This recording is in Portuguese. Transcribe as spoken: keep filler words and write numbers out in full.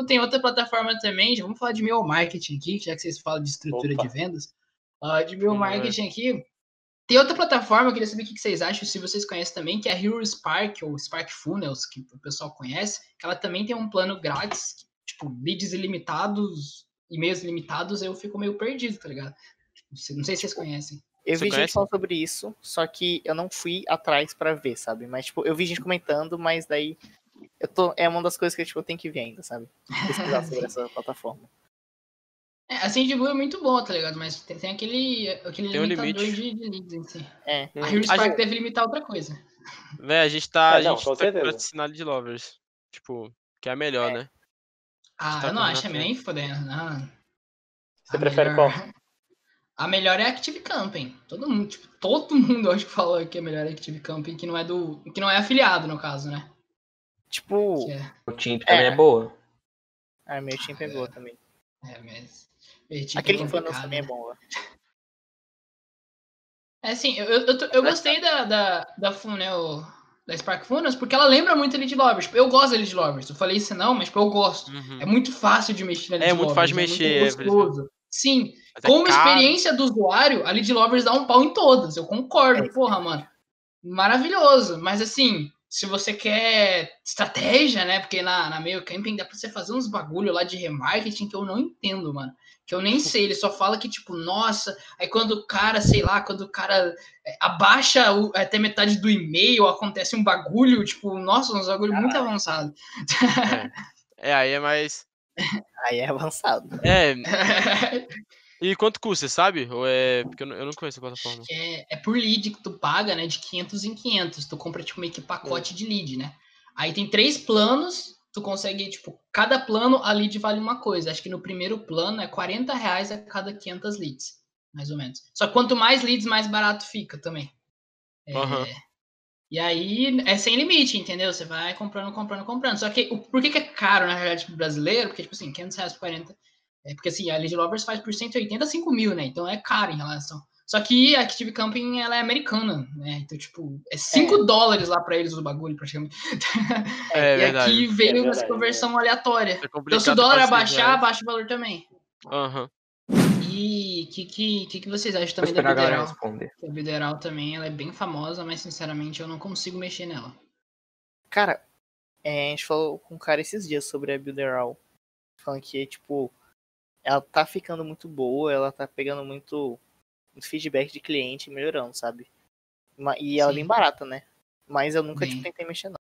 tem outra plataforma também, já vamos falar de e-mail marketing aqui, já que vocês falam de estrutura Opa. de vendas. Uh, de e-mail marketing aqui. Tem outra plataforma, eu queria saber o que vocês acham, se vocês conhecem também, que é a Hero Spark, ou Spark Funnels, que o pessoal conhece, que ela também tem um plano grátis, tipo, leads ilimitados, e-mails ilimitados, eu fico meio perdido, tá ligado? Não sei se vocês conhecem. Eu Você vi conhece? gente falando sobre isso, só que eu não fui atrás pra ver, sabe? Mas, tipo, eu vi gente comentando, mas daí eu tô, é uma das coisas que tipo, eu tenho que ver ainda, sabe? Pesquisar sobre essa plataforma. É, a SendGo é muito boa, tá ligado? Mas tem, tem aquele, aquele Tem um limitador limite. de, de leads em si. É. A Hero A Spark gente- deve limitar outra coisa. Véi, a gente tá, É, a não, gente com tá certeza. com esse sinal de lovers. Tipo, que é a melhor, É. né? Ah, tá eu não correndo acho, é atrás. nem fodendo. Não. Você A prefere melhor- qual? A melhor é Active Campaign. Todo mundo, tipo, todo mundo acho que fala que é melhor Active Campaign, que não é do, que não é afiliado no caso, né? Tipo, Que é, O Timp também É. é boa. a meu time é boa também. é mas tipo, Aquele é Funnels complicado, também é né? bom, ó. É assim, eu, eu, eu, tô- eu gostei da, da, da Funnel, da Spark Funnels, porque ela lembra muito a Lead Lovers. Tipo, eu gosto da Lead Lovers. Eu falei isso não, mas tipo, eu gosto. Uhum. É muito fácil de mexer na É Lead muito Lovers. fácil de É mexer, é, muito gostoso. Sim. Mas é Como caro. experiência do usuário, a Lead Lovers dá um pau em todas. Eu concordo, É, porra, mano. Maravilhoso. Mas assim, se você quer estratégia, né? Porque na, na Mail Camping dá pra você fazer uns bagulho lá de remarketing que eu não entendo, mano. Que eu nem sei. Ele só fala que, tipo, nossa. Aí quando o cara, sei lá, quando o cara é, abaixa o, até metade do e-mail, acontece um bagulho, tipo, nossa, uns bagulho muito avançado. É, aí é mais. Aí é avançado. É. E quanto custa, você sabe? Ou é. Porque eu não, eu não conheço a plataforma. É, é por lead que tu paga, né? De quinhentos em quinhentos. Tu compra, tipo, meio que pacote de lead, né? Aí tem três planos. Tu consegue, tipo, cada plano a lead vale uma coisa. Acho que no primeiro plano é quarenta reais a cada quinhentas leads, mais ou menos. Só que quanto mais leads, mais barato fica também. É, Aham. E aí é sem limite, entendeu? Você vai comprando, comprando, comprando. Só que o, por que, que é caro, na realidade, pro brasileiro? Porque, tipo assim, quinhentos reais por quarenta. É porque assim, a Lead Lovers faz por cento e oitenta, cinco mil, né? Então é caro em relação. Só que a Active Camping, ela é americana, né? Então, tipo, é cinco dólares lá pra eles o bagulho, praticamente. É, e verdade. aqui veio É essa verdade, conversão aleatória. É complicado, Então, se o dólar quase seis abaixar, reais. abaixa o valor também. Aham. E o que, que, que, que vocês acham Vou também da esperar a galera Bideral? responder. A Bideral também, ela é bem famosa, mas sinceramente eu não consigo mexer nela. Cara, é, a gente falou com um cara esses dias sobre a Builderall. Falando que, tipo, ela tá ficando muito boa, ela tá pegando muito, muito feedback de cliente e melhorando, sabe? Ma- E ela é Sim. bem barata, né? Mas eu nunca Bem. tipo, tentei mexer, não.